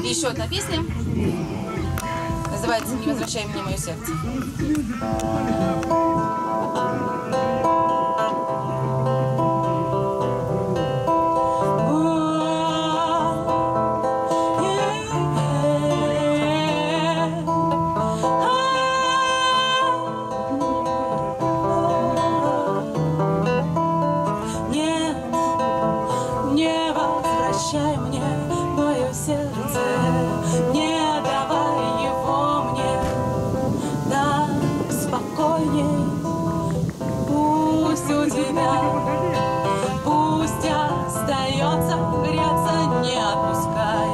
Еще одна песня. Называется «Не возвращай мне мое сердце». Не возвращай мне мое сердце, не давай его мне, да спокойней, пусть у тебя, пусть остается греться, не отпускай,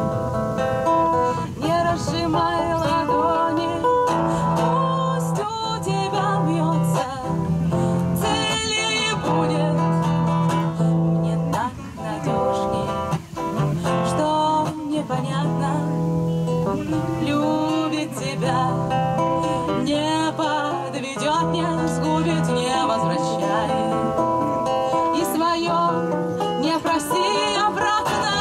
не разжимай ладони, пусть у тебя бьется, целее будет. Понятно, любит тебя, не подведет, не сгубит, не возвращай. И свое не проси обратно.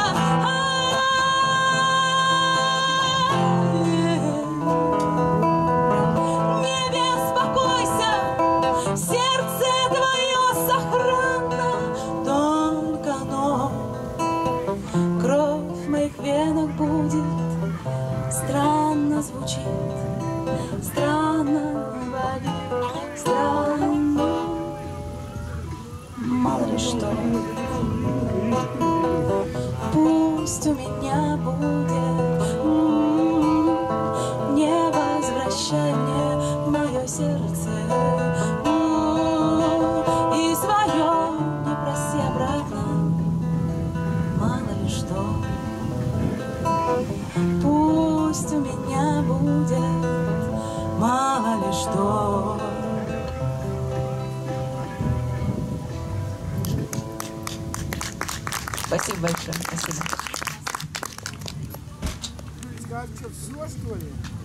Не беспокойся, сердце твое сохранно, только оно кровь в моих венах будет, странно звучит, странно болит, странно, мало ли что. Пусть у меня будет, не возвращай мне мое сердце, и свое не проси обратно, мало ли что. Пусть у меня будет, мало ли что. Спасибо большое. Спасибо. Скажешь, что все, что ли?